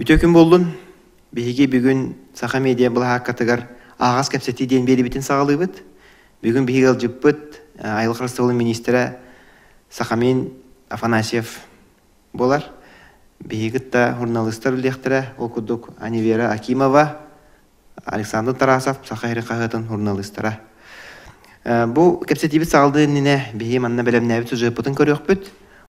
Бүтөкүн болдун. Биһиги бүгүн Саха медиа булаак катыгар агас кепсети ден берибитин сагалыбыт. Бүгүн биһиги алжыппыт Айылгы Рыстыгылы министра Сахамин Афанасьев болар. Биһигитта журналисттар үлдехтере окудук Анивера Акимова, Александр Тарасов, Сахайры кагытын журналисттара. Бу кепсетибит сагалды нине биһи манна белемнәбит сужыппытын көрөкпүт.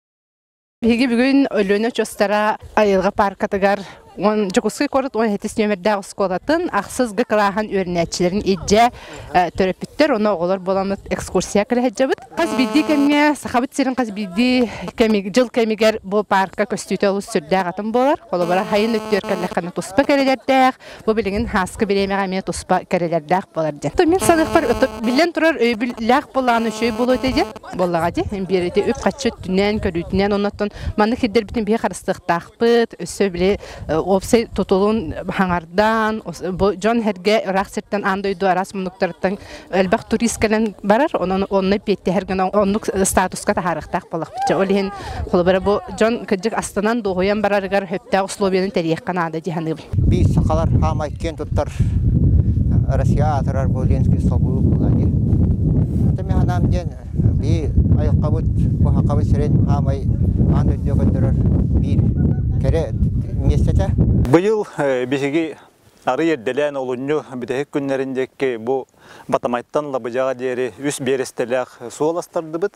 Биһиги бүгүн өлөнө чостара айылга паркатыгар он жокуской корот он хетис нөмердә осколатын аксыз гыклахан өрнәчләрен иҗә төрөпүттер оны оголор боламыт экскурсия киләҗәбит. Каз бидди кемгә сахабит серин каз бидди кемиг жыл кемигер бу паркка көстүтөлү сүрдә гатын болар. Колы бара хайын өттөр кәлләккәне туспа кәреләрдә, бу билеген хаскы беремәгә ме туспа кәреләрдә болар ди. То мен садык бар билен турар өйбүлләк буланы шөй булу диде. Боллага ди, берите үп качы түнән көрүтнән оннан маны хиддер битен бие харыстык тахпыт, өсө биле опсай тутулун хаңардан жон херге рахсеттен андойду арас мунуктардан элбак турист келен барар онны петте херген оннук статуска тахарыктак болак биче олен холбара бу жон кыжык астанан догоян бараргар хөптө условиянын терияк канада диханы би сакалар хамайкен туттар Россия атарар Боленский собу булади теми ханам ден би айкабыт бу хакабыт серен хамай аны дөгөндөрөр бир кере местете быйыл биһиги ары ерделен олунню битек күннәрендәке бу батамайттан лабыжага дери үс берестелек суоластардыбыт.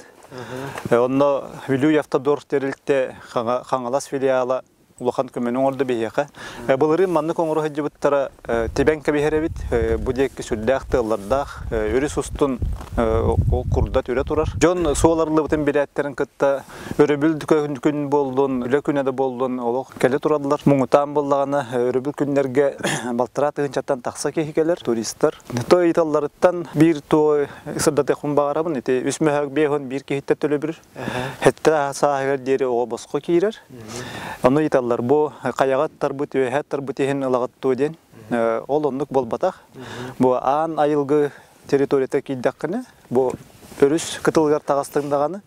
Онно Вилюй автодор терилте хаңалас филиала улахан көмөнүң орду бияка. Булыры манны коңру хаҗыбыттара тебен кеберебит бу декки сүлдәк тыллардах өрүс устун о курда төрө турар. Жон суоларлы бутын билеттерин кытта өрөбүл күн болдун, үлө күнөдө болдун, олок келе турадылар. Муңутан боллаганы өрөбүл күннерге балтыра тыгынчаттан такса кехикелер туристтер. Той италларыттан бир той сырдаты хумбагарабын эти үсмөһөк бехон бир кехитте төлөбүр. Хетте саагер дери о боско кийрер. Аны италлар бу каягаттар бу төһәттер бу тehen ылагатту ден. Ол оннук болбатак. Бу ан айылгы территорияда кийдаккыны бу өрүс кытылгар тагастырдаганы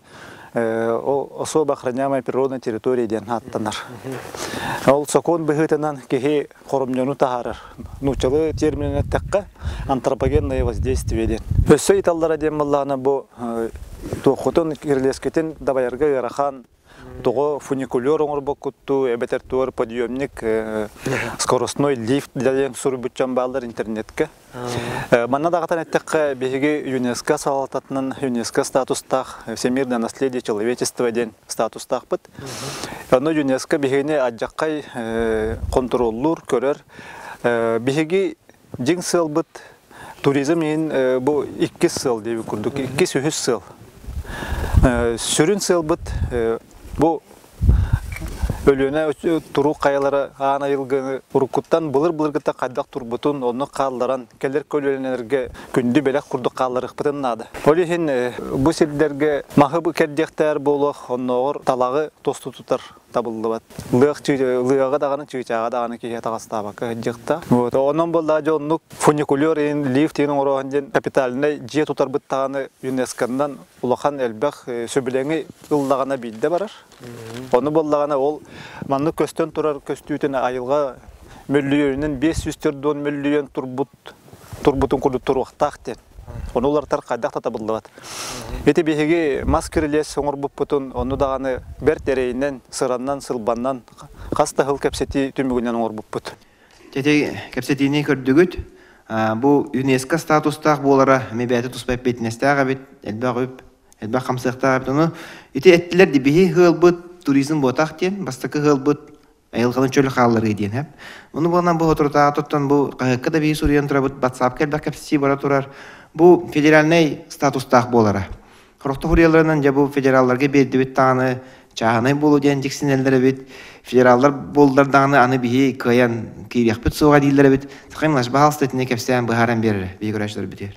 особо охраняемая природная территория ден аттанар. Ол сокон быгытынан кеһи коромнёну тахарар. Нучалы терминне такка антропогенное воздействие ден. Өсө италлара ден булланы бу тохотон кирлескетен дабайырга ярахан того фуникулер оңор бокутту эбетертуар подъемник скоростной лифт деген сурбутчан балдар интернетке. Манна дагатан эттекке биһиги ЮНЕСКО салататынан ЮНЕСКО статустах всемирное наследие человечества ден статустах бит. Аны ЮНЕСКО биһине аджаккай контроллур көрөр. Биһиги жиң сыл бит туризм ин бу 2 сыл деп күрдүк. 2 сүйүс сыл. Сүрүн сыл бит бу өлөнө туру каялары ана йылгы урукуттан былыр-былыргыта кайдак турбутун оны калларан келер көлөнөргө күндү белек курдук калларык бытыннады. Олихин бу селдерге махыбы кердектер болук онногор талагы тосту тутар табылдыбат. Лыга даганы чыгачага даганы кие тагастабак жыкта. Вот онон болда жоннук фуникулер лифтин ороганден капиталны же тутар быттаганы ЮНЕСКОдан улахан элбек сөбүлеңи ыллагана билде барар. Оны боллагана ол манны көстөн турар көстүтүн айылга мөллүйөнүн 500 мөллүйөн турбутун курдук туруктак ден. Оны улар таркайдак табылдыбат. Эти биһиги маскерлес оңор буппутун оны даганы бер терейинен сыраннан сылбаннан каста хыл кепсети түмүгүнөн оңор буппут. Тети кепсетини көрдүгүт. Бу ЮНЕСКО статустак болара мебети туспай бетнестага бит элбагып элбак камсыктагып оны эти эттилер ди биһи хылбыт туризм ботак ден бастакы хылбыт айылгын чөл халлары ден хеп. Оны болан бу отурта тоттон бу кайыкка да бии сурыян турабыт WhatsApp келбак кепсети бара турар. Бу федеральный статустак болара. Хорохто хурияларынан жа бу федералларга бердибит таны чаганы болу ден диксинелдер бит. Федераллар болдарданы аны биһи каян киряхпыт суга дилдер бит. Сакынлаш баалстетине кепсен быхаран берер. Биграштар битер.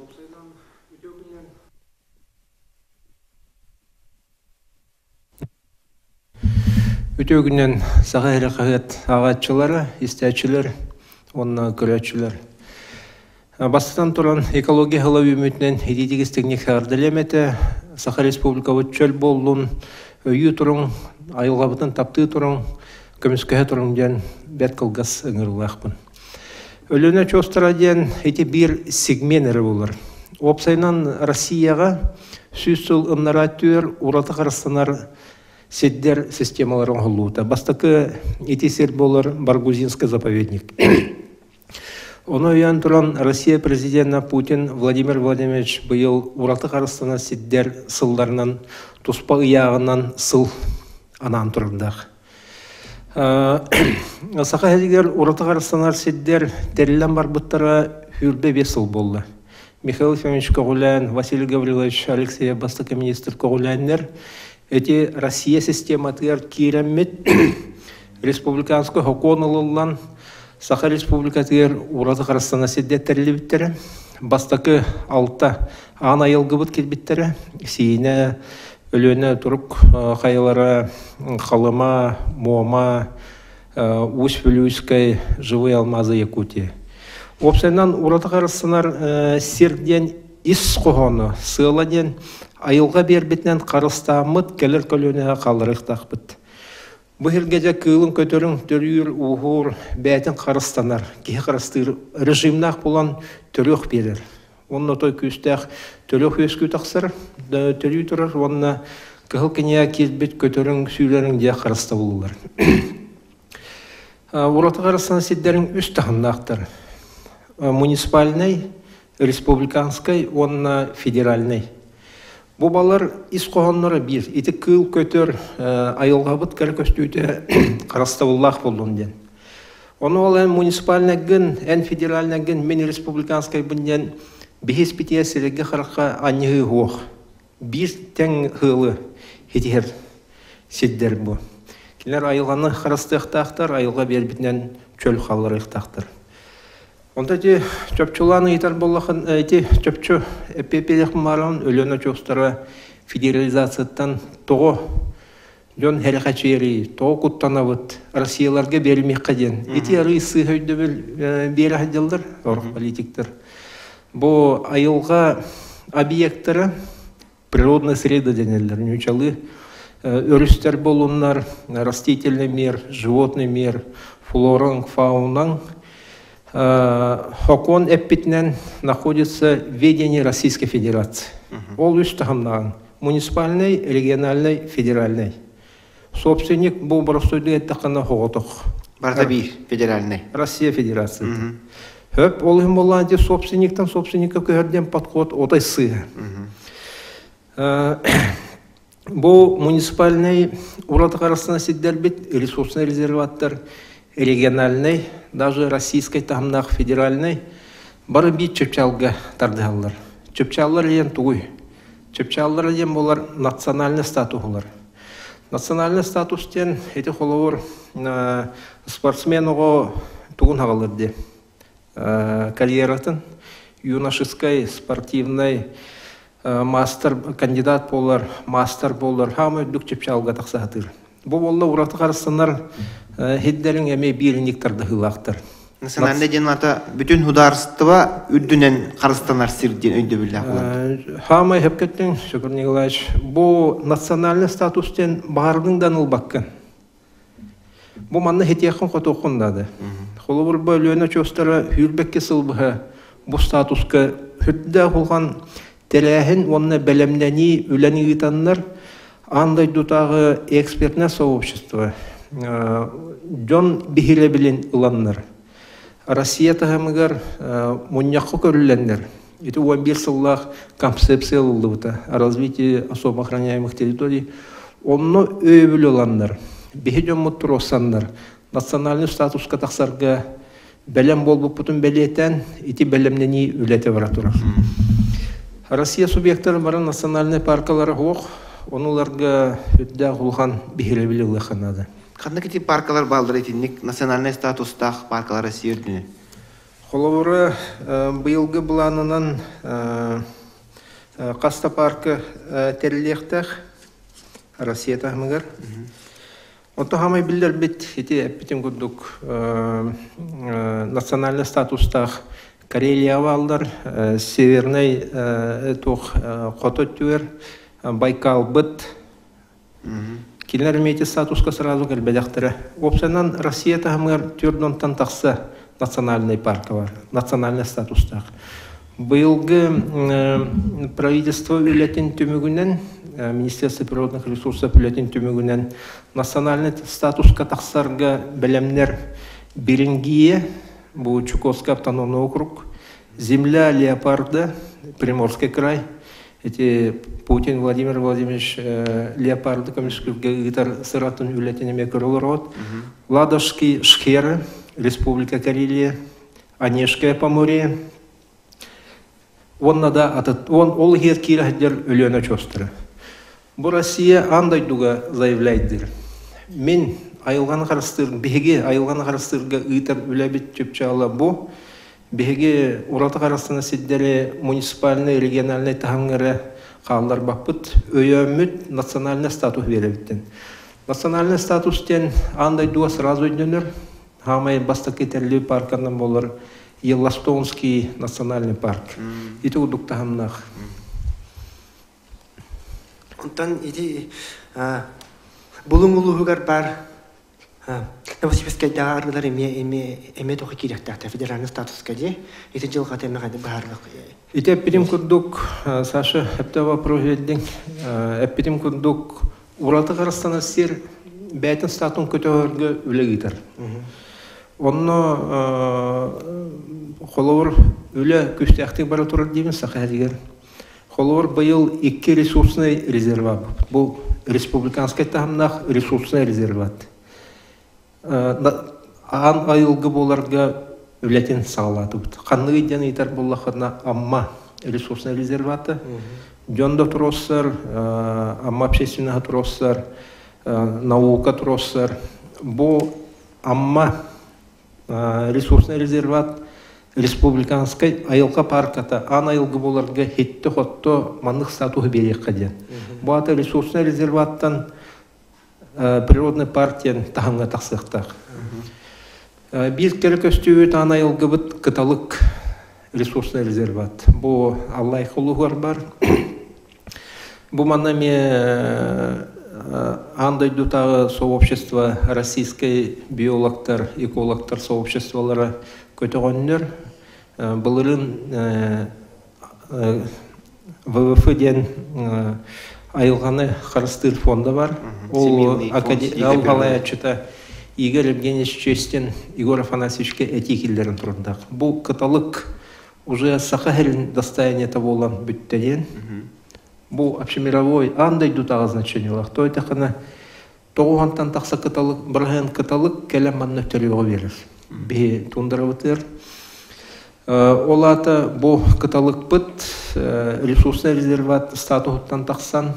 Өтө күннен саға әрі қағет ағатчылары, истәчілер, онына көрәтчілер. Бастан туран экология хылы үмітінен едетігістігіне қағырдылеметі, Саха Республика өтчөл болуын, өйі тұрын, айылғабытын тапты тұрын, көміскөһе тұрыңден бәт қылғас ыңырлақпын. Өліне чостыраден эти бир сегмент болар. Опсайнан Россияға сүз сыл ымнара түр ураты қарыстанар седдер системаларын ғылуыта. Бастакы этисер болар Баргузинский заповедник. Оны өйен тұран Россия президенті Путин Владимир Владимирович бұйыл ураты қарыстана седдер сылдарынан туспа ұяғынан сыл анан тұрындақ. Сақа әдігер ураты қарыстанар седдер дәрілен бар бұттара хүрбе бес сыл болды. Михаил Фемович Когулян, Василий Гаврилович, Алексей Бастака министр Когуляннер эти Россия систематыр киреммет республиканский хоконылылан Саха республикатыр ураты қарыстана седдеттерлі біттері. Бастакы алта ана елгі бұт келбіттері. Сейіне өліне тұрып қайылары қалыма, мома, Усть-Вилюйскай, Живые алмазы Якутия. Опсайнан ураты қарыстанар серден ис қоғаны, сыйладен айылға бербетінен қарыстамыд келер көліне қалырықтақ бұд. Бұл елгеде кылын көтерін түрір ұғыр бәтін қарыстанар, кейі қарыстыр режимнақ болан түріқ берер. Онына той күстәқ түріқ өскü тақсыр, түрі тұрыр, онына кығыл кене кезбет көтерін сүйлерін де қарыста болулар. Ураты қарыстана седдерін үст тағындақтыр. Муниципальный, республиканский, онына федеральный. Бұл балар ис қоғанлары бір, еті кыл көтер айылға бұт кәрі көстүйті қараставыллақ болуын ден. Оны ол ән муниципальный гін, ән федеральный гін, мен республиканский бұнден бейес бітия сірегі қараққа анығы оқ. Бір тәң ғылы етер седдер бұл. Келер айылғаны қарастықтақтар, айылға бербітінен чөл қалыр иқтақтар. Онда де чөпчуланы етер болақын, чөпчу әпепелек марауын өліні чөстары федерализацияттан тоғы жон әріқачері, тоғы құттанавыд, Россияларға берілмек қаден. Еті әрі өйді бері қадылдар, орық политиктер. Бұл айылға объекттері природный среда денелер. Нючалы өрістер болуынлар, растительный мир, животный мир, флораң, фаунаң, Хокон эппитнен находится в ведении Российской Федерации. Ол үш тағымнаған. Муниципальный, региональный, федеральный. Собственник бұл бұрыстойды әттіққана хоғытық. Барда бір, федеральный. Россия Федерация. Хөп, ол ұйым болған де собственниктен собственникқа көрден подход отай сыға. Бұл муниципальный ураты қарасына седдер бет, ресурсный резерваттар, региональный, даже российской тағымнақ федеральный, бары бит чөпчалға тардығалар. Чөпчалар ен туғый. Чөпчалар ен болар национальный статуғылар. Национальный статустен еті қолауыр спортсмен оғы туғын ағалырды. Карьератын юношеской, спортивный, мастер, кандидат болар, мастер болар, хамы дүк чөпчалға тақсағатыр. Бұл болла ураты қарыстанар хеддерин эме биринниктарды хылақтыр. Национальный денлата бүтін хударыстыва үддінен қарыстанар сирден өйді білі ақылар. Хамай хепкеттен, Шүкір Николаевич, бұл национальный статустен бардыңдан ұлбаққын. Бұл манны хетияқын қоты оқындады. Қолы бір бөліөне чөстері хүрбекке сылбығы бұл статусқа хүтті қолған тәрәхін онына бәлемнәні үләні ғитанлар андай дутағы экспертное сообщество. Джон бихиле билин уланнар. Россия тағамығар мұньяқы көрілендер. Это 11 сыллах концепция лылдывыта о развитии особо охраняемых территорий. Онно өйбіл уланнар. Бихиден мұттыр осаннар. Национальный статус қатақсарға бәлем болбы бұтын бәлетен, ити бәлемнені үләте баратырар. Россия субъекттары барын национальный паркалары оқ, оныларға өтті ғылған бихиле білі ұлақанады. Қандай кетіп паркалар балдыр етінік национальный статустақ паркалары сүйірдіні? Қолауыры бұйылғы бұланынан Қаста паркы тәрілектәқ Россия тағымығар. Онты хамай білдер бет, еті әппетен күдік национальный статустақ Карелия авалдар, Северный тоқ қоты түер, Байкал бұт, Кинер имеете статуска сразу кэлбэдэхтэрэ. Опсанан Россия тахамгар тюрдонтан тахса национальный парк бар, национальный статустах. Быйылгы правительство үлетин түмүгүнен, Министерство природных ресурсов үлетин түмүгүнен национальный статуска тахсарга белемнер Берингия, бу Чукотский автономный округ, земля леопарда, Приморский край. Эти Путин Владимир Владимирович леопарды коммунистический гитар сыратын үлетинеме көрөлөрөт. Ладожский Шхеры, Республика Карелия, Онежское Поморье. Он ол хер кирахдер үлөнө чостыры. Бу Россия андай дуга заявляйдыр. Мен айылган карыстыр, беге айылган карыстырга ыйтар үлебит чөпчала бу. Беге урата карастына сиддери муниципальный, региональный тахаңгары қалдар бақпыт, өйөмүт национальный статус беребиттен. Национальный статустен андай дуа сразу өйдөнөр, хамай баста кетерлүү паркандан болар Елластонский национальный парк. Ити удук тахамнах. Онтан ити булуңулугар бар Новосибирская даарылар эме тохи киректакта федеральный статуска де ити жылга темегады баарлык. Ити эппидим курдук, Саша, эпте вопрос веддиң, эппидим курдук ураты Карастана сир бәйтін статун көтөгөргө үлегитер. Онно холовор үле күстәхтик бара турар деймін сақадигер. Холовор быйыл 2 ресурсный резерват. Бұл республиканский тахамнах ресурсный резерват. Ан айылгы боларга үлетен сағалаты бұд. Қанны иден итар боллақына амма ресурсный резерваты. Жонда туроссар, амма общественного туроссар, наука туроссар. Бұл амма ресурсный резерват республиканский айылға парката ан айылғы боларға хетті хотто мандық статуы берек қаден. Бұл аты ресурсный резерваттан природный партиян таханға тақсықтақ. Бір керек өстеует ан айылғы бұд кыталық ресурсный резерват. Бұл Аллай құлығар бар. Бұл манаме андай дутағы сообщество российской биологтар, экологтар сообществолары көтөгөннөр. Бұлырын ВВФ ден айылғаны қарыстыр фонда бар. Ол алғалай отчета Игорь Евгеньевич Честен, Егор Афанасьевичке этикелдерін тұрындақ. Бұл каталог уже сақахерін достояниета болан бүттеден. Бұл общемировой андай дутағы значениялық. Той тақына тоғуғантан тақса каталог, бірген каталог кәлем манны түріуға берір. Бе тундырабытыр. Олата бұл каталог бұд ресурсный резерват статуғыттан тақсан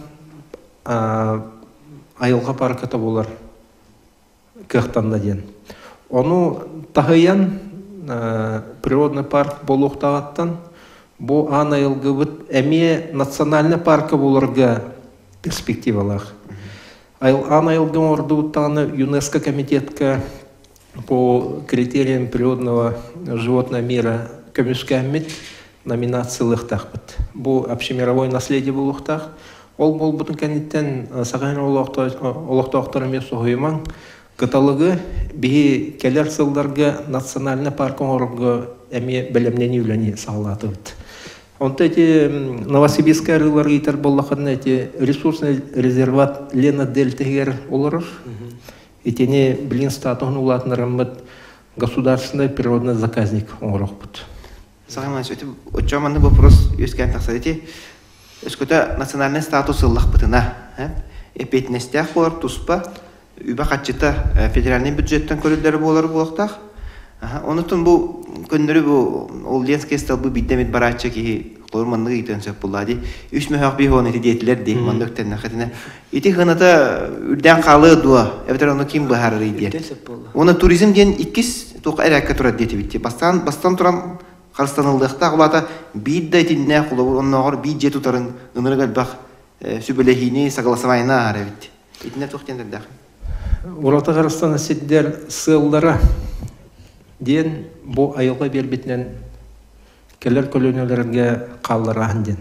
айылға парката болар кықтанда ден. Оны тағыян природный парк болуқтағаттан бұл ан айылғы бұд әме национальный парка боларға перспективалақ. Ан айылғы орды бұттағаны ЮНЕСКО комитетка по критериям природного животного мира көміскәммет номинациялық тақпыт. Бұл общемировой наследие болуқтақ. Ол бол бұтын кәнеттен сағайын олықтақтары мен соғыйман каталогы бейі келер сылдарға национальный паркын орғы әме білімнен үйләне сағалаты бұд. Онта эти Новосибирская рылар гейтер боллақын эти ресурсный резерват Лена Дельтегер оларыр. Этене блин статуын улатын раммыд государственный природный заказник оңырық бұд. Сағыман сөйті, өтчаманды вопрос өскән тақсады еті, өскөті национальный статус ыллақ бұтына. Эпетінестіяқ болар тұспа, үбі қатчыта федеральный бюджеттен көрілдері болар болақтақ. Онытын бұл көндірі бұл Олденский сталбы биддемет баратча ки қойырманлығы итен сөп болады. Үш мөхақ бей оны етілер де, мандықтен нақытына. Еті ғаната үрден қалы дуа, әбітер оны кем бұхарыр едер. Оны туризм ден иккіз тоқ әрәкке тұрады деті бітті. Бастан тұран қарыстанылдықта құлата бидді етіндіне құлы, оның оғыр бид жет ұтарын ұныры қалбақ сүбілехіне сағыласымайына ары бітті. Етіндер тоқтен дәді. Урата Қарыстан әсеттер сылдары ден бұл айылға бербетінен келер көлөнелерге қалдырағын ден.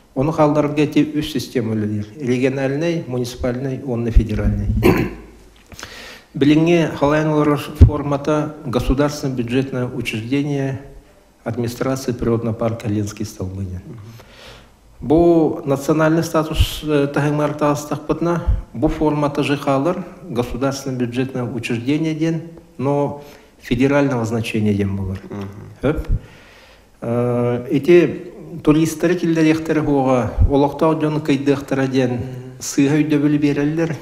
Оны қалдарға те үш система өлелер. Региональный, муниципальный, онны федеральный. Билинге халайнылар формата государственное бюджетное учреждение администрации природного парка Ленский столбыня. Бу национальный статус тагымар тастахпытна, бу формата жихалар государственное бюджетное учреждение ден, но федерального значения ден булар. Эти туристтары килдерехтер хуга олоктау жон кайдыктара ден сыйга өйдөбүл берелер.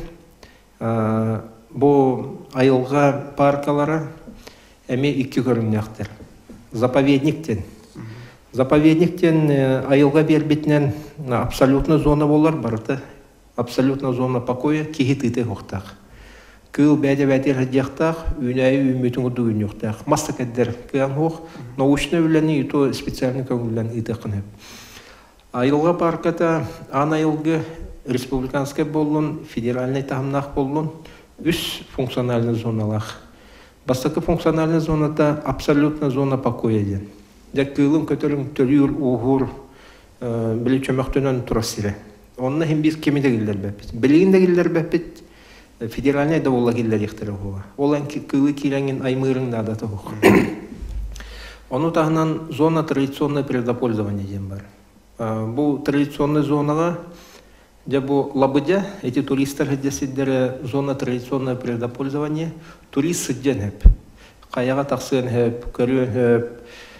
Бу айылга паркалары эми 2 көрүнөктөр. Заповедниктен. Заповедниктен айылга бербетинен абсолютно зона болар барды. Абсолютно зона покоя кихитыты хоктак. Кыл бәдә-бәдер хәдяктак, үнәй үмитен дуйнюктак. Мастакәддер кыян хох, научный үләне ито специальный көңүлән итәкне. Айылга парката ана айылга республиканский болун, федеральный тамнак болун. Үш функциональный зоналах. Бастакы функциональный зонада абсолютно зона покоя ден. Дәккылын көтөрүн төлүр угур биле чөмөктөнөн турасыра. Онна хем бир кемидегилер бәпит. Билигиндегилер бәпит федеральный да болла гиллер ихтер хуга. Олан кылы кирәнген аймырың да та хук. Ону тагынан зона традиционное предопользование ден бар. Бу традиционный зонага Дебу лабыдя, эти туристы ходят зона традиционное предопользование, турист сиден хеп, каяга таксын хеп, көрүн хеп,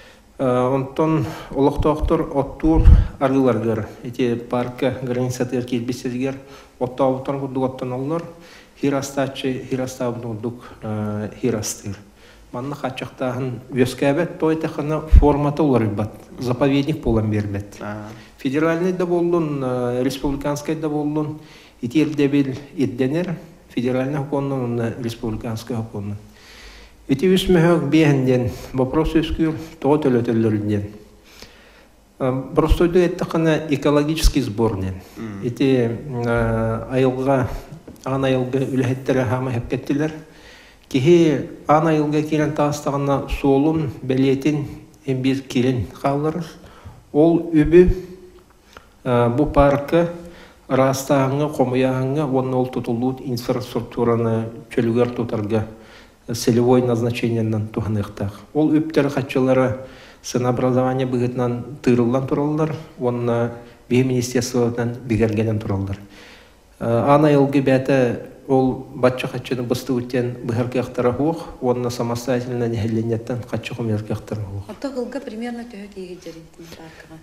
онтон олоктоктор оттур арыларгар, эти парка границатыр келбесезгер, оттауттан кудуготтан оллар, хирастачы, хирастабнудук хирастыр. Манна хачактагын өскәбет тойтахына форматы олар бат, заповедник болан бербет. Федеральный да болдун, республиканский да болдун, итирде бил идденер, федеральный хоконнун, республиканский хоконнун. Ити үсмөһөк бейенден, вопрос өскүр, тоғы төлөтөллөрүнден. Простойду эттақына экологический сборден. Ити айылға, ан айылға үләхеттері хама хепкеттілер. Кихи ан айылға келен тағыстағына солун, бәлетин, эмбир келен қалырыр. Ол үбі bu parka rastağına, komuyağına, onun ol tutulduğu infrastrukturаны çölüger tutarga целевой назначениянан туғанықтақ. Ол өптер қатшылары сынообразование бұғытынан тырылдан тұралдар, онына бей министерстводан бігергеден тұралдар. Ана елгі бәті ол батчы қатшыны бұсты өттен бұғырғы ақтара хуқ, онына самостоятельно нехелленеттен қатшы құмергі ақтара хуқ. Отта ғылға примерно түйі кейгі жереттің паркыға?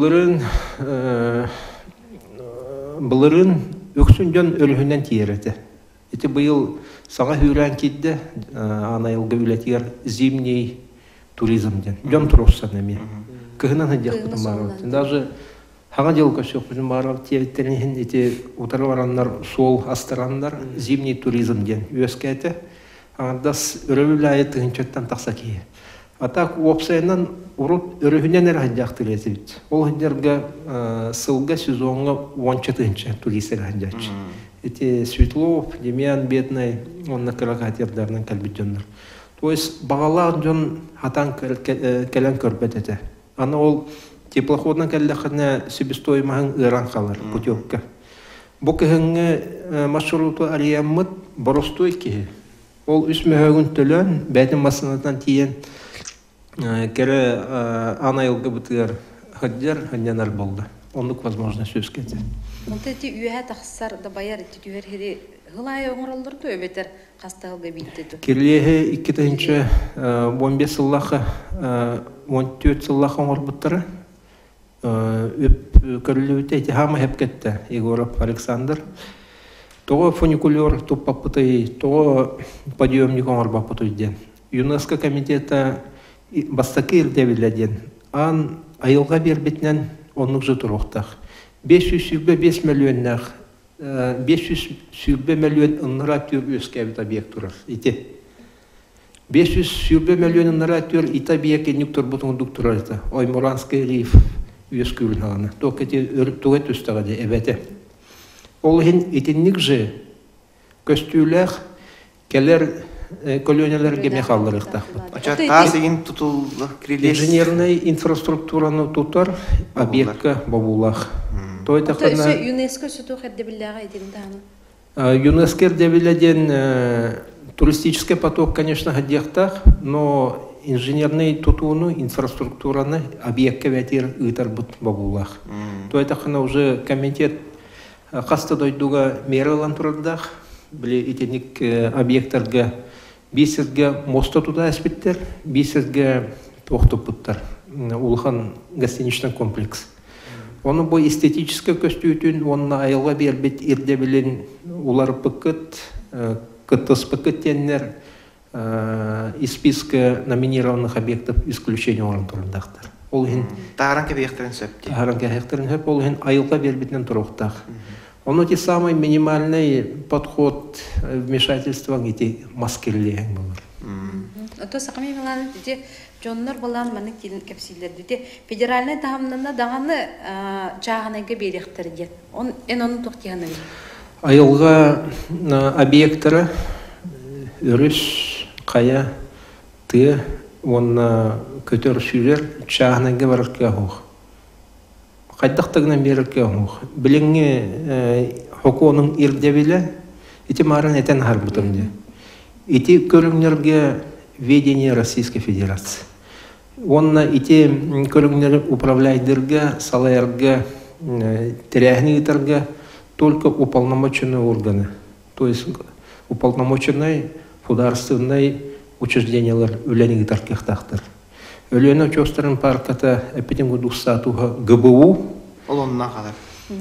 Бұлырын өксін жон өлігінен тиереті. Эти был саңа хүрән кидде, ана елгі үлетер зимний туризм ден. Жон тұрықсан әме. Кығынан хыдяқ бұтын барып. Даже хаңа жел көсек бұтын барып, тиереттерінен эти утары барандар сол астырандар зимний туризм ден. Өскәті, аңардас өрөлі тығынчеттен тақса кейі. Атак опсайынан урут өрөһүнен хадяктыр этибит. Ол хадярга сылга сезонга 14-нче туристер хадяч. Эти Светлов, Демьян Бедный, он на каракатердарнан калбитжондар. То есть багалар жон хатан келен көрбөт эте. Аны ол теплоходна келлехне себестоимаһын ыран калар путевка. Бу кыһыңы маршруту арияммыт боростой ки. Ол үсмөһөгүн төлөн бәдин масынатан тиен кере ана елгі бұтығар хадянар болды. Онлық возможность өскеті. Онты әті үйәе тақсар да байар әті түйер хеді ғылай оңыралдырды өбетер қастағылға бейттеді? Керлеге 2-15 сыллақы, 14 сыллақы оңыр бұттары өп көрілі өте әті хама хеп кетті Егоров Александр. Тоғы фуникулер туппапытай, тоғы подъемник оңыр бапытай. ЮНЕСКО комитета бастакы ирдевиледен. Ан айылға бербетінен онлық жы тұрықтақ. 505 миллионнақ, 505 миллион ынныра түр өскәбіт объект тұрар. 505 миллион ынныра түр ит объект енік тұрбытыңдық тұрар. Оймуранский риф өскүлін ағаны. Тоғет өстіғады әбәті. Ол хен етіннік жы көстүләқ келер колонияларга мехалларыктах. Оча тас ин тутулды крилес. Инженерный инфраструктураны тутар объектка бабулах. Той тахана ЮНЕСКО сүтү хәдде билләгә идем ЮНЕСКО девиляден туристический поток, конечно, гадьяхтах, но инженерный тутуну, инфраструктураны объектка вятир итар бут бабулах. Той тахана уже комитет каста дойдуга мералан турдах, биле итеник объекттарга бисерге моста туда аспиттер, бисерге тохтопуттар. Улхан гостиничный комплекс. Оны бу эстетический көстүтүн, оны айылга бербет ирде билен улар пыкыт, кытыс пыкыт теннер из списка номинированных объектов исключение орын турдахтар. Ол хин Таранка бехтерин сөпти. таранка хектерин хөп, ол хин айылга бербетнен туруктах. Он те самый минимальный подход вмешательства эти маскерлең булар. То саками мелан дите жоннор балан маны килин кепсиллер дите федеральный тахамнанда даганы чагынага беректер дет. Он оны токтяганы. Айылга объекттары өрүс, кая, ты, он көтөр сүйлер чагынага баракка хук. Кайдактагынан берекке хук. Билеңге хоконун ирдебиле эти марын этен харбутымды. Эти көрүңнөргө ведение Российской Федерации. Онна эти көрүңнөр управляйдырга, салаярга, теряхнигитерга только уполномоченные органы. То есть уполномоченный государственный учреждениялар үләнигитаркехтахтар. Өлөне чостарын парката эпидемию дустатуга ГБУ. Олонна калар.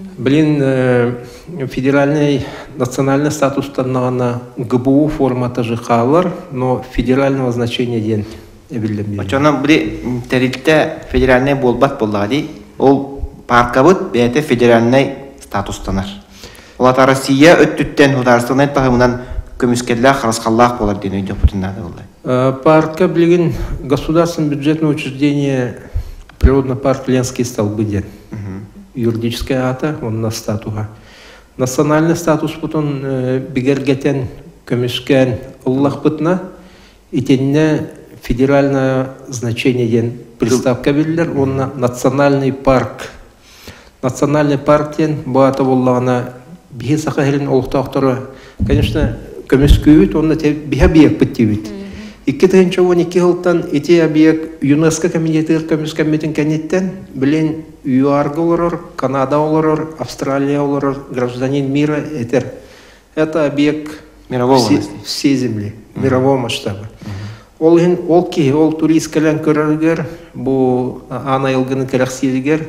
Блин, федеральный национальный статус таннагана ГБУ формата жихалар, но федерального значения ден эбилдем. Очона бри терилте федеральный болбат боллади. Ол паркабыт бете федеральный статустанар. Олата Россия өттүттен государственный тагымынан көмүскерлер харасқаллах болар ден өйдө путуннады болду. Парка билген государственное бюджетное учреждение природный парк Ленский столбы ден. Юридическая ата, он на статуга. Национальный статус потом бигергетен көмүскен Аллах бытна, и тенне федеральное значение ден приставка билдер, он на национальный парк. Национальный парк ден баата боллагана биһи сахарин олуктактары, конечно, көмүскүйүт, он на те биһа биек биттибит. Икки тыгынча 12 жылдан эти объект ЮНЕСКО комитеті көмүскәмметін кәнеттен білен ЮАРГ оларыр, Канада оларыр, Австралия оларыр, гражданин мира этер. Это объект всей земли, мирового масштаба. Ол туристкалан көрәргер, бу ана елгінің кәрәксилгер,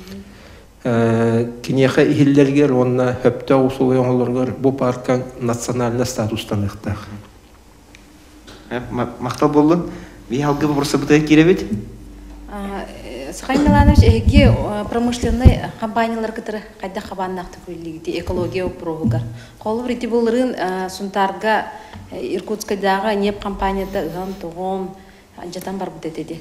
кинеха ихиллергер, онна хөпті усулы оңылыргер, бу паркан национальный статустан иқтақ. Мактал болдун. Би халкы бурса бутая киребит. Сахаймеланыш эге промышленный компаниялар кытыры кайда хабаннакты көйлүгү экология прогугар. Колу рити булрын сунтарга Иркутскадагы неп компанияда ыган тогон жатан бар бутетеди.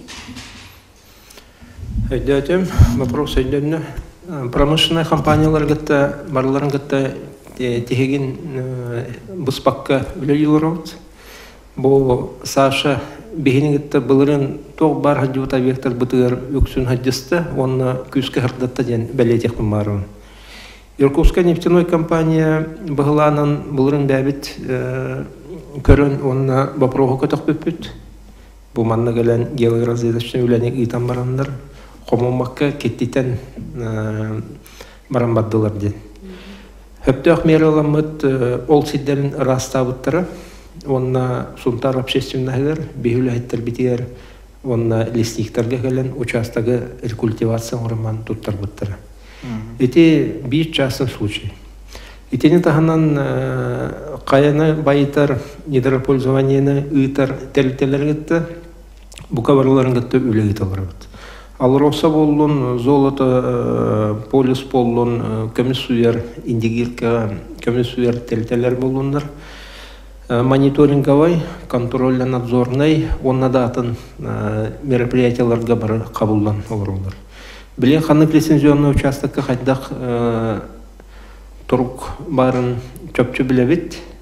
Айдатым, вопрос айдатым. Промышленный компаниялар гытта барларын гытта тегин буспакка үлелилорот. Бу Саша бигингетте былырын тог бар хаджут объекттар бытыр өксүн хаджысты, онна күскө хардатта ден белетек марын. Иркутская нефтяной компания быгыланын былырын бәбит көрөн онна бопрогу көтөк бүпүт. Бу манна гелен геологоразведочный үләнек итан барандар, комомакка кеттитен баран баддылар ден. Хөптөк мераламыт ол сиддерин растабыттары. Онна сунтар общественнагер, бигүләйттер битер, онна лесниктарга келен участогы рекультивация орман туттар буттар. Эти бир частный случай. Итени таханан каяны байтар недропользованиены ыйтар телтелергетте букаварларынгетте үлегит аларбыт. Алроса боллун, золото полис боллун, комиссуяр индигирка, комиссуяр телтелер боллундар. Мониторинговый, контрольно-надзорный, он надатын мероприятияларга бары кабулдан олар. Билен ханнык лицензионный участокка хайдак турук барын чөпчү билебит.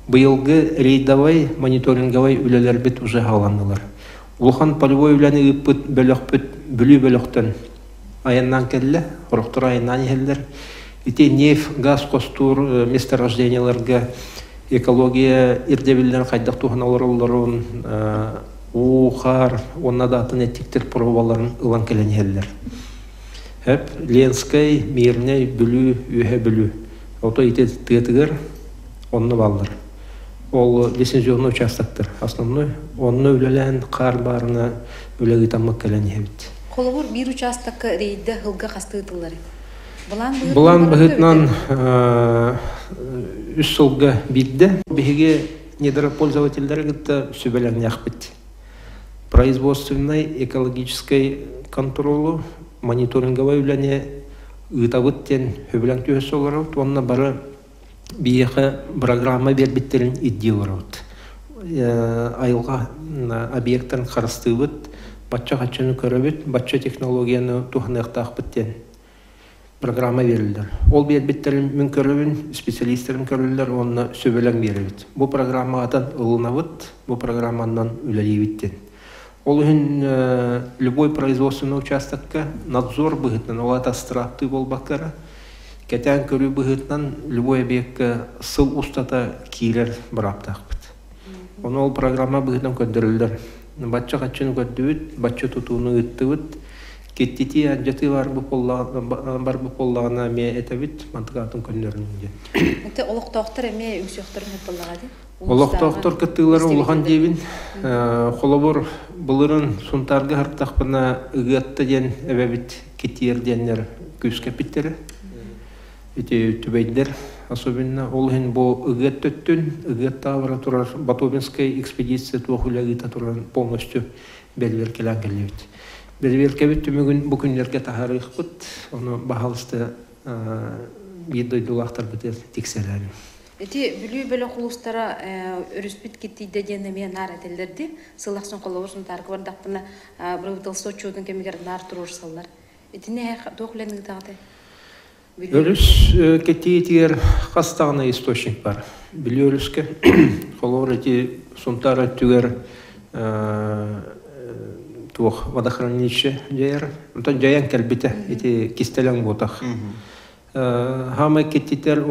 Быйылгы рейдовой мониторинговой үлелер бит уже халаннылар. Улхан полевой үләне ыппыт бөлөкпүт бүлү бөлөктөн аяннан келле, хорохтор аяннан келлер. Ити нефть, газ костур месторожденияларга экология ирдебиллер кайдак туханалар олорун ухар, онна датын этиктер пробаларын ылан келен келлер. Хеп Ленскай, Мирней, бүлү, үһе бүлү. Ото ити тыгыр, онны баллар. Ол лицензионный участоктор. Основной, онны үлелен кар барына үлеги таммак келен ебит. Холовур бир участокка рейдде хылга кастыытылары. Булан быгытнан үс сылга бидде. Беге недропользовательдер гытта сүбелен яхпит. Производственной экологической контролу мониторинговой үләне ытабыттен хөбелен түйесі оларут. Онна бары бияқы программа бербиттерін идди оларут. Айылға объекттарын қарыстыбыт, батча қачыны көрөбіт, батча технологияны туханықтақ біттен программа берілдер. Ол бербиттерін мен көрөбін, специалистерін көрілдер, онына сөбелен беребіт. Бұл программадан ылынабыт, бұл программандан үләлейбіттен. Ол үшін любой производственный участокка надзор бұғытнан, ол атастрапты бол баққара, кәтән көрі бұғытнан любой объектка сыл ұстата кейлер бұраптақ бұд. Оны ол программа бұғытнан көндірілдер. Батча қатшын көндібіт, батча тұтуыны ұттыбыт, кеттеті әнжеті бар бұполлағына ме әтәбіт, мантығатын көндірілінде. Әті олықтақтыр әме үксіқтірін өтболлаға де? Олықтақтыр күттігілері олған дейбін. Қолабыр бұлырын сұнтарға ғырттақпына ұғытты ден әбәбіт кеттер денлер көз кәпіттері. Өте түбейдер. Особенно ол хен бұл ұғыт өттін, ұғыт тағыра тұрар Батубинская экспедиция туақылағыта тұрар полностью бәлвер келен келебіт. Бәлвер кәбіт түмігін бүкіндерге тағарық бұд, оны бағалысты едойдулақтар бітер тексерәлі. Эти бүлүү бөлө кулустара өрүспүт кеттийде денеме нар этелерди. Сылаксын колобусын таркы бардакпына правительство чудун кемигер нар турурсаллар. Этине дохленди тагы. Өрүс кеттиетер кастагына источник бар. Бүлүү өрүскө колор эти сунтара түгер тух водохранилище жер. Онтон жаян келбите эти кистелең ботак. Хама кеттитер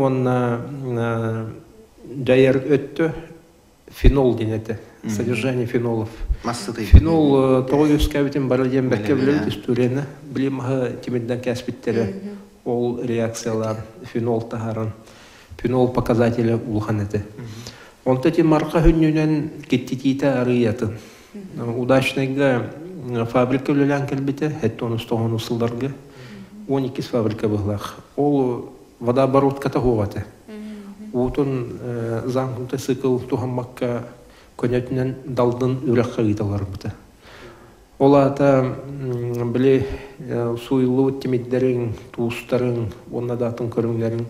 он дайер өттө фенол денете, содержание фенолов. Фенол тоғыз кәбітін барылден бәкке білілді историяны. Білім темедден кәспеттері ол реакциялар фенол тағарын, фенол показатели улған еті. Онты те марқа хүннен кеттититі арыятын. Удачныйға фабрика өлелен кәлбеті, әтті оны стоғын ұсылдарға. 12 фабрика бұғлақ. Ол водооборотката хоғаты. Утын заңқынты сықыл туғанмаққа көнетінен далдың үрәққа ғиталар бұты. Ол ата біле суйлы темеддерін, туыстарын, оннадатын көріңлерін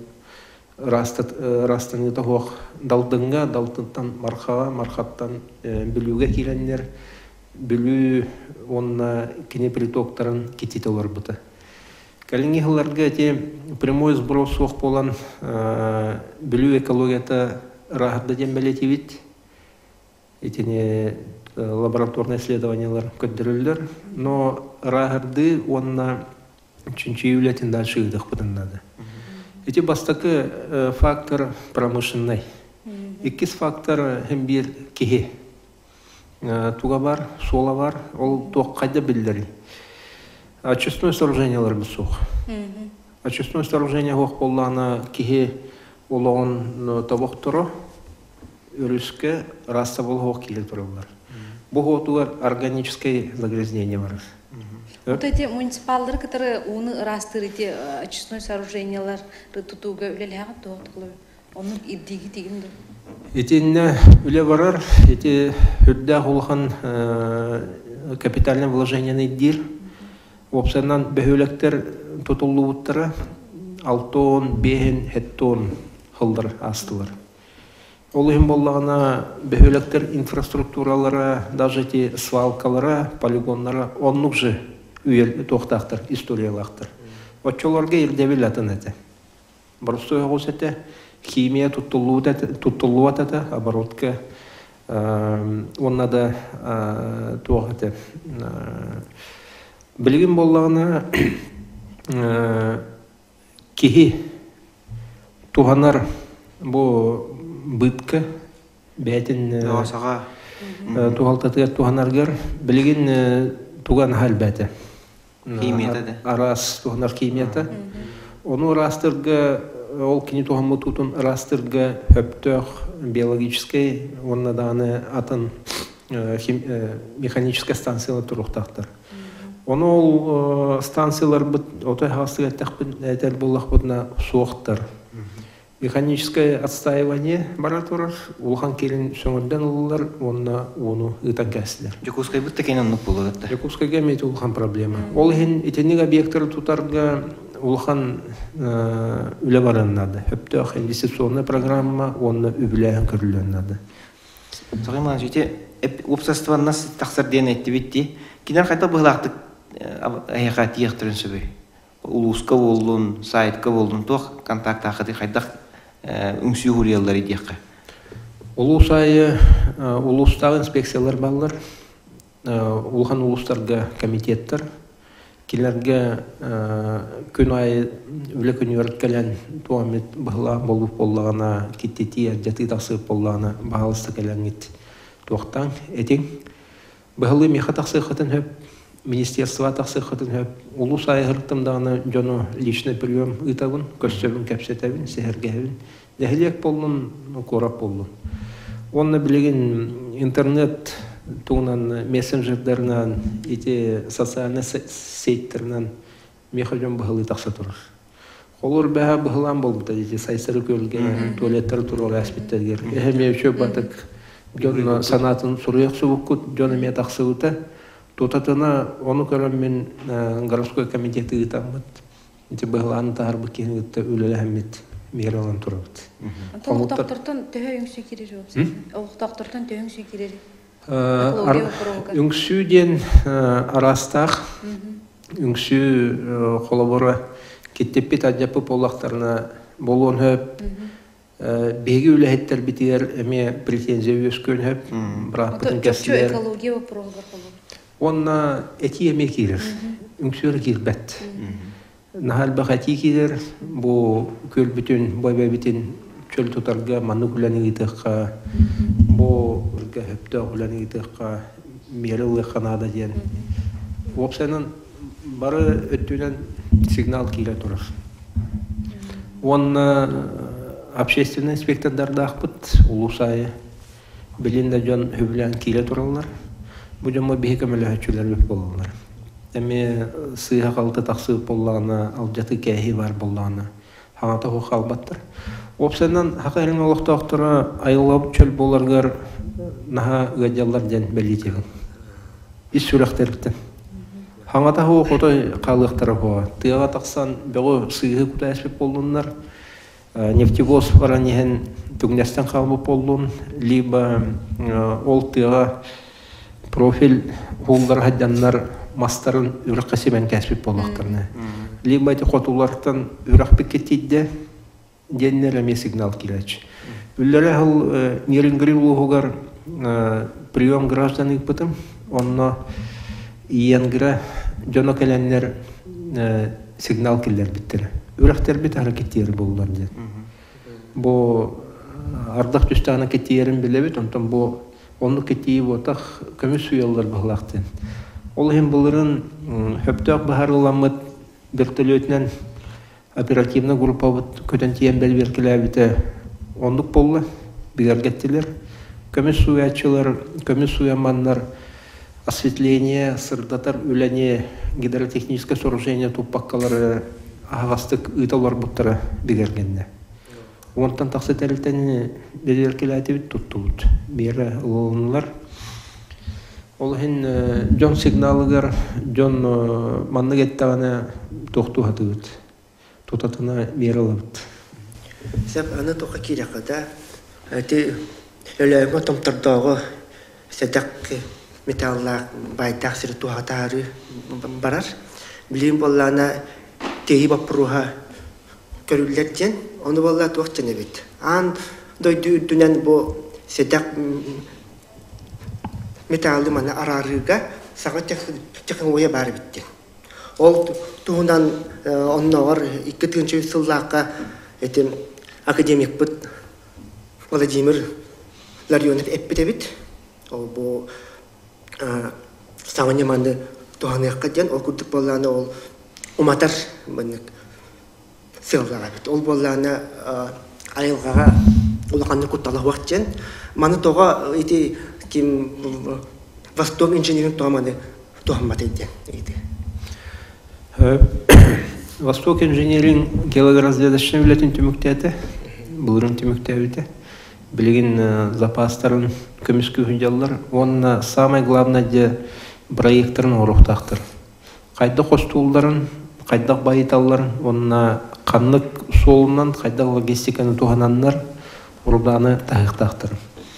растын еті хоқ далдыңға, далдыңтан марқаға, марқаттан білуге келенлер, білу онна кене притоктарын кетет олар бұты. Кәлінгі ғыларға прямой сброс соқ болан білу экологията рағырды ден бәлеті бет. Етіне лабораторный исследованиялар көддірілдер. Но рағырды онына үшінші үлетін дальше ғыдық бұдындады. Эти бастакы фактор промышленный. Еккіз фактор hem bir кеге. Туға бар, сола бар, ол тоқ қайда білдері. Очистное сооружение лар бисох. Очистное сооружение хох боллана кихе олон табохторо өрүскө раста бол хох киле туралар. Бу хотуар органическое загрязнение бар. Вот эти муниципалдар, которые уны растыр эти очистное сооружениялар тутуга үлелега тоқтылы. Оның иддиги тигинди. Этинне үле барар, эти хүддә хулхан капитальное вложение иддир. Опсанан бөхөлектер тотулу буттара 6 тонн, 5 тонн хылдар астылар. Ол ем боллағына бөхөлектер инфраструктуралары, даже те свалкалары, полигонлары оннук же үйел тоқтақтыр, историялақтыр. Отчоларға ердебел атын әті. Бұрысты оғыз әті химия туттулуатата оборотка оннада туахата билген боллагына кихи туханар бу бытка бәтин Саға тухалтатыгар туханаргар билген туган халбәте Химията да. Арас туханар химията. Оны растырга ол кини тухамы тутун растырга хөптөх биологической оннаданы атын механическая станциялар туруктактар. Оны ол станциялар бит отой хастыгаттак әтер буллах бутна суоктар. Механическое отстаивание баратурар улхан келин сөңөрдөн уллар онна уну ытан кәсилер. Жокускай бутта кенен нук булугатта. Якутская мет улхан проблема. Ол хин итенник объекттар тутарга улхан үле баран надо. Хөптөх инвестиционная программа онна үбүләһен көрүлөн надо. Согыма жите общество нас таксар ден айтты битти. Кинер кайта быйлактык аяка тиектирин сөбөй. Улуска болдун, сайтка болдун тох контакт акыты кайдак үңсүү хуриялар идиякка. Улустагы инспекциялар баллар. Улхан улустарга комитеттер килерге күн ай үле күн йөрткәлән туамет была болуп боллагана киттити жаты тасы боллагана баалысты келәнгит токтан этин быгылы мехатаксы хатын хөп министерство таксы хатын хөп улус айгыртымдагы жону личный прием ытагын көстөрүн кепсетебин сехергебин дехлек болдун корап болдун онны билеген интернет тугунан мессенджердернан ити социальный сеттернан мехажон быгылы такса турар. Холор бәһә быгылан болбута ити сайсыры көрүлгән туалеттер турар аспиттергер. Эһме өчө батык жон санатын суруяк субукут жон ме таксыута тотатына оны көрөм мен городской комитети итамат. Ити быгылан тарбы кеңитте үлеләһмит миралан турат. Толуктактыртын төһө үңсү кирер болса. Олуктактыртын төһө үңсү кирер. Үңсүүден арастақ, үңсүү қолабора кеттеппет аджапы болақтарына болуын хөп, беги үләхеттер бітер әме претензия өскөн хөп, бірақ бұтын кәсілер. Экология вопросы бар. Онна әти әме керір, үңсүүрі кербәт. Нахал бақ әти керір, бұл көл бүтін, бойбай бүтін чөл тұтарға ману күләні етіққа, бұл хөптө уланы итекка мерилы канада ден. Опсенен бары өттүнен сигнал киле турар. Онна общественный инспектордар акпыт улусай билинде жон хөблән киле туралар. Бу жоммо бихе көмөлөчүлөр болалар. Эми сыйга калты таксы боллагына алжаты кәһи бар боллагына. Хаңата хо халбаттыр. Опсенен хакырын олуктактыра айылып чөл боларгар наха гаджаллар ден белитеген. Ис сүрәхтерден. Хаңата хо котой калыктары хо. Тыга таксан бего сыйгы кутаспеп болдуннар. Нефтевоз баранен түгнәстән калып болдун, либо ол тыга профиль холдар хаҗаннар мастарын үрәк касебен кәсеп болактырны. Либо эти котулардан үрәк бекетидде деннере сигнал киләч. Үлләре хал нерингрилугар прием граждан ипытым, онно иенгре жона келеннер сигнал киллер биттер. Үрәктер бит харакеттер булдылар ди. Бу ардак түстәне кеттерин билебит, онтон бу онны кетти ботак көмүс уяллар баглакты. Ол һәм булырын хөптөк баһарламыт вертолетнен оперативна группа бут көтөн тиен белберкеләбите ондук болла бигергеттилер. Көмүс уячылар, көмүс уяманнар осветление, сырдатар үләне гидротехническое сооружение туппаккалары агастык ыталар буттара бигергенде. Онтан таксы тәрелтен белберкеләти бит туттулут. Бере улунлар ол хин жон сигналыгар жон манны геттагана токту хатыт. Тутатына берелабыт. Сәп аны тоқа кирәкәдә. Әти әләгә томтырдагы сәдәк металлар байтак сир тухатары барар. Билим боллана тейи бапруха көрүлләрдән, аны болла тоқтыны бит. Ан дойду дүнен бу седак металлы мана арарыга сага технология бар битти. Ол туунан онногор 2-нче сыллакка этим академик бут Владимир Ларионов эппетебит. Ол бу саңыне манды туаныкка ден ол курдук болланы ол уматар мынык сыллага бит. Ол болланы айылгага улаканны куттала вакытчен маны тога ити ким Восток инженеринг туаманы туаммат эден. Восток инженеринг геологоразведочный билетин түмүктәте, булырын түмүктәбите. Билген запастарын көмүскө хүнҗаллар, онна самое главное де проекттарын орохтактыр. Кайда костуулдарын, кайда байыталларын, онна канлык солунан, кайда логистиканы тугананнар урданы тагыктактыр.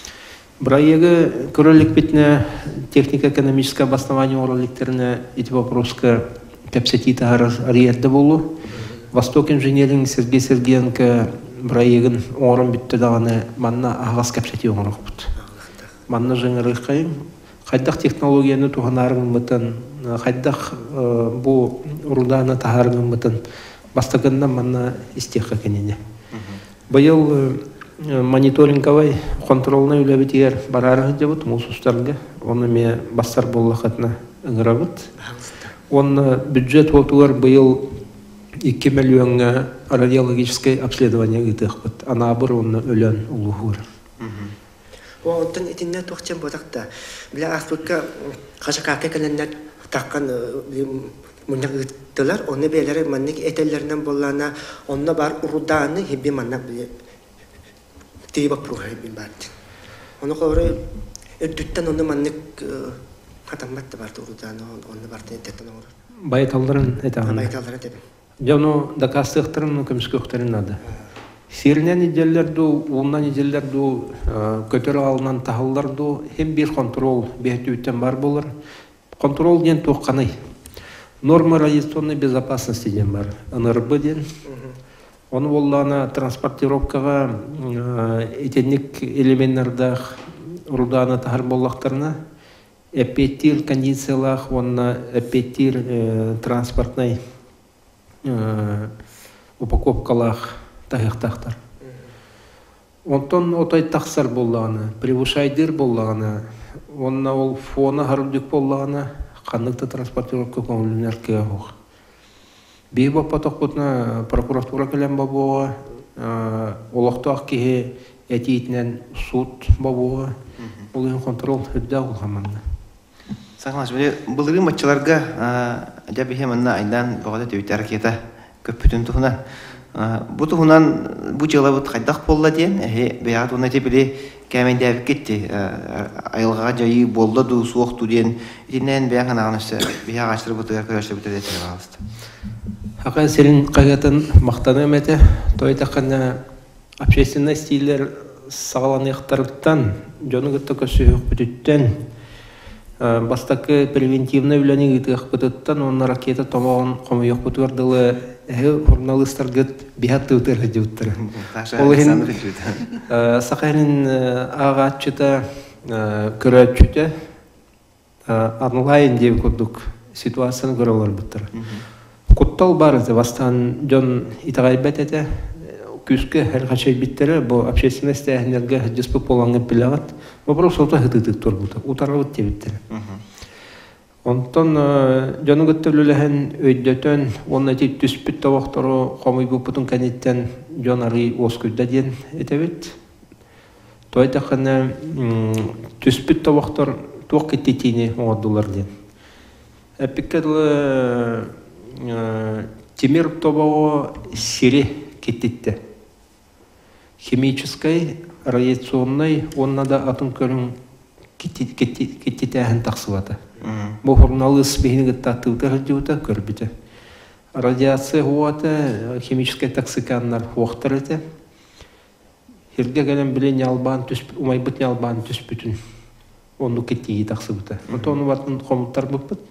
Проекты көрөлүк битне технико-экономическое обоснование ороликтерине эти вопроска кепсетита ариетте болу. Восток инженеринг Сергей Сергеенко проектын орын битте даганы манна агас кепсети оңорок бут. Манна жыңырык кайын, кайдак технологияны туганарын мытын, кайдак бу урданы тахарын мытын бастыгында манна истеха кенене. Быйыл мониторинговый контрольный үләбитер барары дебут мусустарга, оны ме бастар боллахатна ыңырабыт. Он бюджет отуар быйыл 2 миллионга радиологическое обследование гытыхпыт. Ана абыр онны өлөн улугур. Оттан этинне тохчен бодакта. Бля Африка кашакака кененнер таккан мунак гыттылар. Оны белери манник этеллеринен боллана онна бар уруданы хибби манна тейба программин бат. Оны кore дүттен оны манник хатамматты бар уруданы онны бар теттен ор. Байталларын этаган. Байталларын деп. Жано дакастыктарын көмүскөктөрүн нады. Сиринен неделлерду, улнан неделлерду, көтөрө алынан тахалларду hem bir контрол бетүттен бар болар. Контрол ден токканы. Норма радиационной безопасности ден бар. НРБ ден. Оны боллана транспортировкага этенник элементтарда руданы тахар боллактарына эпетир кондициялах, онна эпетир транспортный упаковкалах тахыктактар. Онтон отой таксар болланы, превышайдыр болланы, онна ол фона харудык болланы, кандыкты транспортировка көңүлүнөр кыягок. Бейба потокпутна прокуратура келен бабуа, олоқтуақ кеге әтейтінен суд бабуа, олың контрол хүдді олғаманды. Саңғалаш, бұлыры матчыларға жәбіхе манна айдан бағада төйті әрекеті көп бүтін тұхынан. Бұ тұхынан бұ жылы бұд қайдақ болла дейін, бәяғат оны тепілі кәмейді әбік кетті. Айылғаға жайы болды ду, суоқту дейін, етінен бәяғын ағынышты, бәяға аштыры бұтығар көрәшті бұтыр етері қалысты. Хақан серин қағатын мақтаны өметі, тойтаққаны общественный стилер сағаланықтарыттан, жоны күтті көсі өкпүтіттен, бастақы превентивны үләні ғытық бұтыттан, оны ракета томағын қомы өк бұтырдылы журналистар гыт бихатты өтірі деуттірі. Олығын сақайрын ағатчыта көрәтчіті онлайн деп көрдік ситуацияны көрі олар бұттыры. Куттал бар, вастан жон итағайбет әті, күскі әр қачай биттері, бұл общественность әхінерге жеспі полаңып білағат, вопрос ота ғытытық тұр бұлды, ұтарғыт дебіттері. Онтон жоны күттіліліхін өйдетен, оны әтей түспіт тавақтыры қомый бұпытын кәнеттен жон ары оз күдді ден әтебет. Тойдақыны түспіт тавақтыр туақ кеттетейіне оңадылар ден. Әпіккерлі Темир тобаго сире кеттетті. Химической, радиационной, онна да атын көрін кеттеті әхін тақсылады. Бұл журналы спейінгі таттылды ғырдеуді көрбіді. Радиация хуаты, химическая токсиканнар хуақтар еті. Херге кәлем білен ялбан түспіт, умайбыт ялбан түспітін. Онды кеттеті тақсылды. Оны ватын қомыттар бұппыт.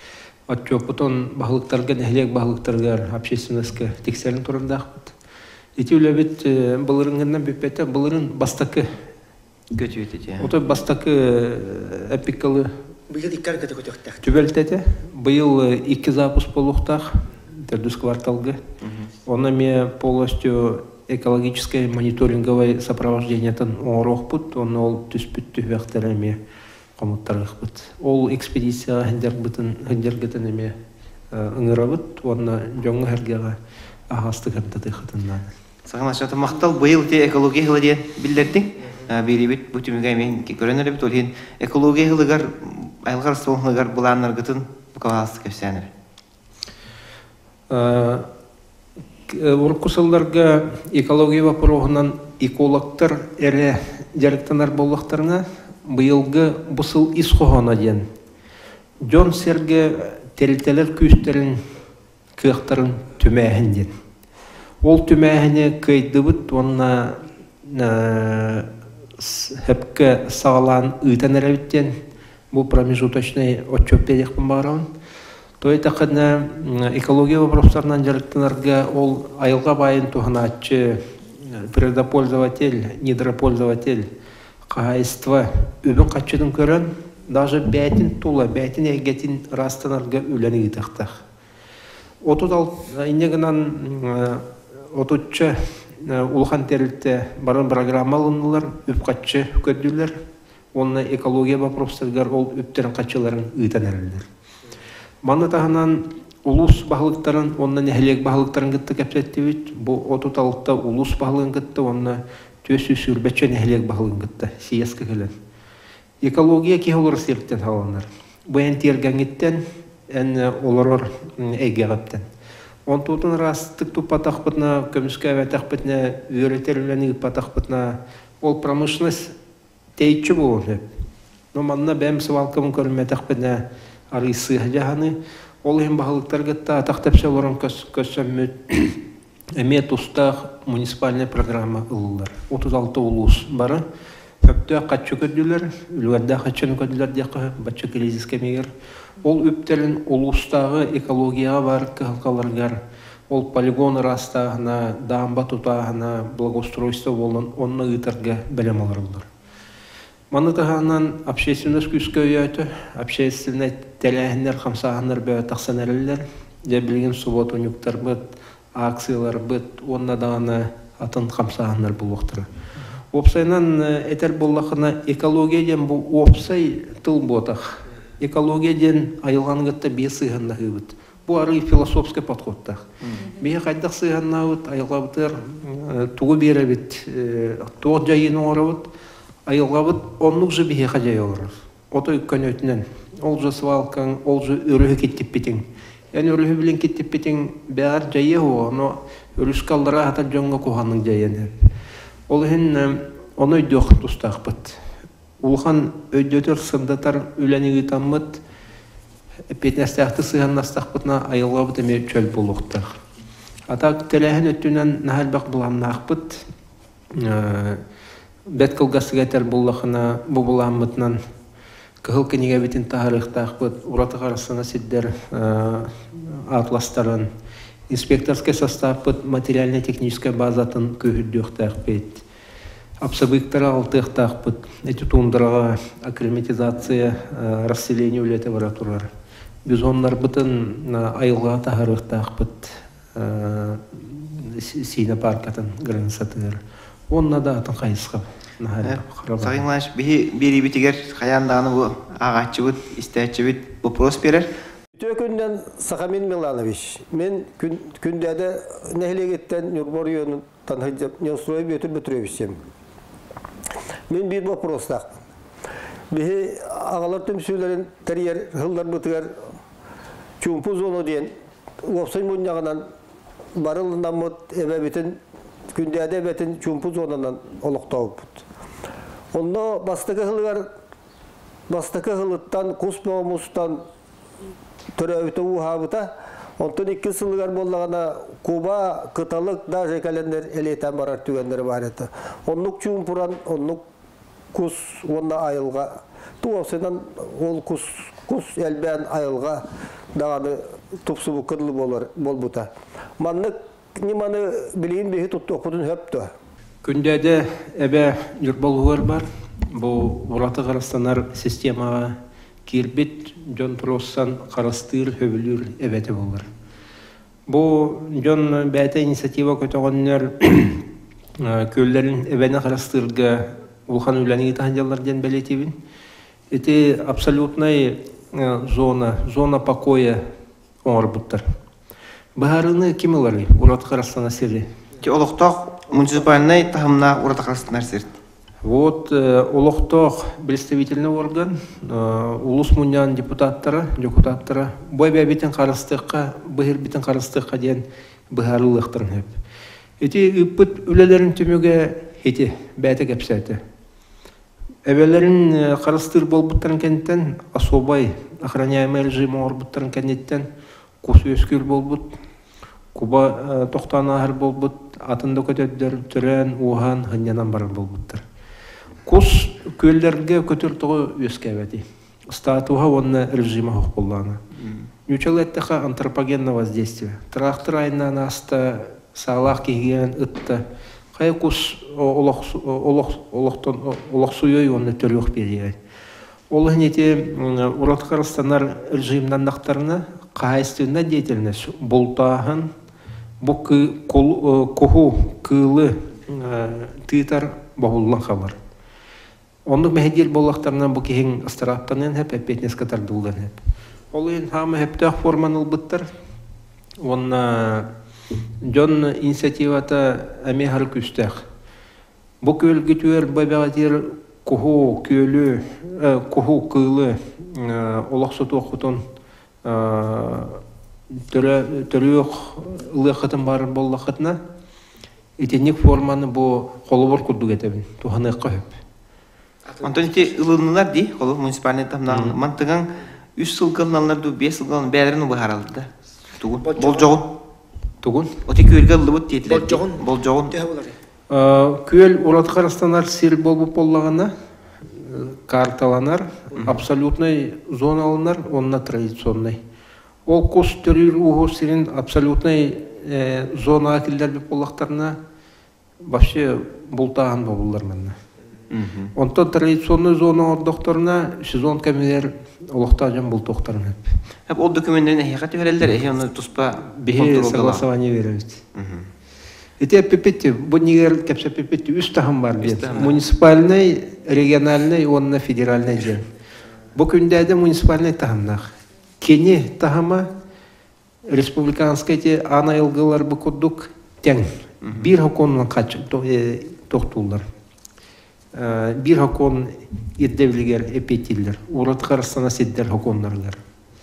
Отчоп потом баглыктарга нехлек баглыктарга общественностьке тексерин турында ақпыт. Ити үлебет былырыңгынан беппете былырын бастакы. Көтүйтү. Ото бастакы эпикалы Быйыл иккар көтө көтөктәк. түбелтете. Быйыл 2 запуск болуктах тердус кварталга. Оны ме полностью экологическое мониторинговое сопровождениятын оңорохпут, оны ол түспүт түбәктереме комуттарыхпыт. Ол экспедиция хендергетен эме ыңырабыт, оны жоңго хергега агастыгырды тыхытыннан. Сагынашаты мактал быйыл те экология хылы диен билдердиң. Бирибит бу түмүгө мен көрөнөр бит ол ен экология хылыгар айылгар соңгыгар буланнаргытын каласы көсөнөр. Уркусалларга экология вопросунан экологтар эре жарыктанар боллактарына быйылгы бусыл исхохона диен. Жон серге терилтелер күстерин кыактарын түмәһин диен. Ол түмәһине кыйдыбыт онна хепке сагалан ыйтанеребиттен бу промежуточный отчет берекпин барабын. Той тақына экология вопростарынан жарыктанарга ол айылга байын туханачы природопользователь, недропользователь кайство үбүн качыдын көрөн даже бәтин тула, бәтин эгетин растанарга үлени итактах. Отудал инегынан отучча улхан терилте барын программалынылар, үп качы көдүлөр. Онна экология вопростаргар ол үптерин качыларын ыйтанерлер. Маны тағынан улус бағылықтарын, онна нәхелек бағылықтарын гытты кәпсеттебет. Бұл отуталықта улус бағылығын гытты, онна төсі сүрбәтші нәхелек бағылығын гытты, сиескі кілін. Экология ке олар серттен қаланар. Бұян тергәңеттен, ән оларор әйге ғаптен. Он тұтын растық тұп патақ бұтына, көміскі әвәтақ бұтына, өретерілені патақ бұтына, ол промышленность тейчі болуын. Но манна бәм сывалқымын көрілметақ бұтына, арысы жағаны, ол ең бағылықтарғытта атақтапса оларын көссөммет әмет ұстақ муниципальная программа ұлылар. 36 улус бары. Өпті қатшы көділер, үлгәрді қатшыны көділер деқі, батшы кризис кемегер. Ол өптерін улустағы экологияға бар қылқаларғар, ол полигон растағына, дамба тұтағына, благоустройство болын, онына ұйтарға бәлем аларылар. Манытағанан общественность күскі өйәті, общественный тәләхінлер, қамсағанлар бәуі тақсан әрілер, де білген субот өніктер бұд, акциялар бұд, онына дағаны атын қамсағанлар бұл оқтыры. Опсайнан әтер боллақына экология ден бұл опсай тыл ботақ. Экология ден айылған ғытта бе сыйғанда ғыбыд. Бұл ары философский подходтақ. Бе қайдақ сыйғанда ғыд, айылға бұтыр, туғы бері біт, тоғ жайыны ора бұд, айылға бұд, онлық жы бе қажай олар. Отой көн өтінен, ол жы свалкан, ол жы өрігі кеттіп бетің. Яны өрігі білін кеттіп бетің бәғар жайы о, но өріс қалдыра атар жоңға қоғанның жайыны. Ол хин оны өйдіқ тұстақ бұд. Улхан өйдетер сындатар үләні ғытамыд, петнестәқті сығаннастақ бұдна айылға бұд әме чөл болуқтақ. Атақ тәләхін өттінен нәхәлбақ бұламнақ бұд, бәт қылғасы кәтер болуқына бұл бұламыднан кығыл кенеге бетін тағырықтақ бұд, ұратық арасына сиддер атластарын, инспекторский состав бұд, материально-техническая базатын күйірдіқтақ бет. Абсабықтары алтықтақ бұд, әті туындыраға акклиматизация, расселение үлеті баратурар. Біз онлар бұтын айылға тағырықтақ бұд, Сина паркатын границатыр. Онна да атын қайысқап. Сағынлаш, бері бітігер қаяндағыны бұл ағатчы бұд, істәтчі бұд, вопрос берер. Төкүнден Сахамин Миланович, мен күндәді нәхілегеттен Нюрборионын танхайдеп, неустрой бөтір бөтіребісем. Мен бір вопростақ. Бихи ағалар төмсүйлерін тәрiyер ғылдар бұтығар чумпу зону дейін, опсай мұнияғынан барылынан мұт әбәбетін, күндәді әбәтін чумпу зонынан олықтауып бұд. Онда бастықы ғылыттан, құс боғымыстан түрәуіті ұғабыта, онтын 2 сылығар болағына Куба, қыталық, даже кәлендер әлейтен барар түгендері бар еті. Онлық чумпуран, онлық құс, онна айылға. Туғасынан ол құс әлбән айылға дағаны тұпсы бұқырлы бол бұта. Манлық неманы билейин бихи тутту окудун höptü. Күндәдә әбә юрбалуар бар. Бу ураты Карастанар системага кирбит жон туроссан карастыр хөбүлүр эбете булар. Бу жон бәте инициатива көтөгөннөр көлләрен эбене карастырга улхан үләнеге таханҗалар ден белетибин. Эти абсолютная зона покоя оңорбуттар. Баарыны ким алар? Урат Карастана сири. Олохтоқ муниципальный тахымна урата Карастанар сирт. Вот Олохтоқ представительный орган, улус муньян депутаттары, бой бәбитен Карастыққа, быһыр битен Карастыққа ден быһарылықтырын хеп. Эти үппіт үлелерін түміге хети бәті кәпсәті. Әбелерін Карастыр болбуттарын кәнеттен особай охраняемый режим орбуттарын кәнеттен кус өскүл болбут, Куба тоқтаны ахыр болбут, атында көтөддер, түрен, ухан, ханьянан барар болбуттар. Кус көллерге көтөртігі өскәбәті. Статуға онна режима хоқ болланы. Нючалеттіға антропогенна воздействие. Трактор айынан аста сағалақ кеген ұтты. Қай кус олақсуйой онна түріқ берейі. Ол әнете Урат Карастанар режимнан нақтарына қайыстығына дейтілінес. Бұлтағын бұл куху кылы тыйтар бағылан қалар. Ондық мәхедер болақтарынан бұл кейін астараттанын әп, әппетнес қатардылдан әп. Ол ең хамы әптақ форманыл бұттар. Онна жон инициативата әме хары күстәқ. Бұл көлгі түйер бәбәғатер куху көлі, куху кылы олақсы тоқытын түріқ ұлықытын барын болақытына етенік форманы бұл қолыбыр күрдік етебін, туғаныққа өп. Антон ите ылынылар дей, қолы муниципальный тамнағын. Мантыған 3 сылғылыналар, 5 сылғылын бәлерін бұғаралды да. Бол жоғын. Тұғын? Оте көлге ұлы бұд дейтілер. Бол жоғын. Көл Урат Карастанар сел болбуп боллағына карталанар, абсолютный зоналанар, онна традиционный. Ол кус түрір уғыр сирин абсолютный зона акилдер біп боллақтарына вообще бұлтаған болулар мәнна. Онтан традиционный зона ордоқтарына сезон кәмелер олықта жан бұлтоқтарын әп. Ол документтерін әйеқаты верелдер, әйеқаны тұспа бейе согласование верелді. Эти пепетти, боннигер кепсе пепетти үстахам бар бит. Муниципальный, региональный, онна федеральный ден. Бу күндәде муниципальный тахамнах. Кене тахама республиканский те ана елгылар бу коддук тең. Бир хаконнан кач тоқтулар. Бир хакон ирдевлигер эпетиллер. Урат Карастана седдер хаконнарлар.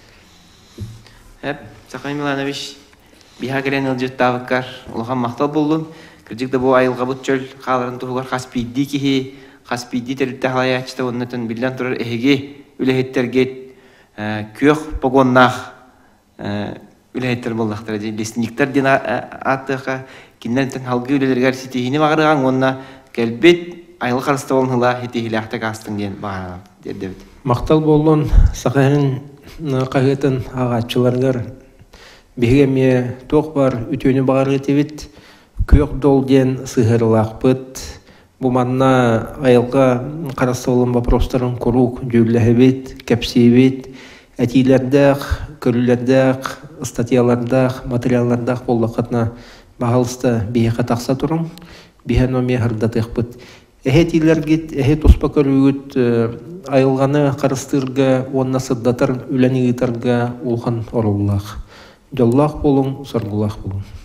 Сақай Миланович Бихагрен ылжыттавықкар, олған мақтал болдың. Кірдікті бұл айылға бұт жөл, қаларын тұғығар қаспейді кеге, қаспейді тәріпті қалаячты, оннатын білден тұрар әйге үләйеттерге көк погоннақ үләйеттер болдақтыр. Лесниктер ден аттыға, кеннердің халғы үлелергер сетейіне бағырған, онна кәлбет айыл қарысты болыңыла етейілі ақтық астың ден бағырған дерді біт. Мақтал болдың, Сақайын қағетін ағатшыларғар бігеме тоқ бар үтөні бағар етевет, көк дол ден сығырылақ бұд. Бұманна айылға қарасты олын вопростарын құруқ жөйләхебет, кәпсейбет, әтейлердәқ, көрілердәқ, статьялардақ, материаллардақ болдақытына бағалысты бейеқа тақса тұрын, бейен оме ғырдатық бұд. Әхе тейлергет, әхе тоспа көрігіт айылғаны қарыстырға, онна сыддатыр, үләні ғытарға олған орыллақ. Жоллақ болың, соргулақ болың.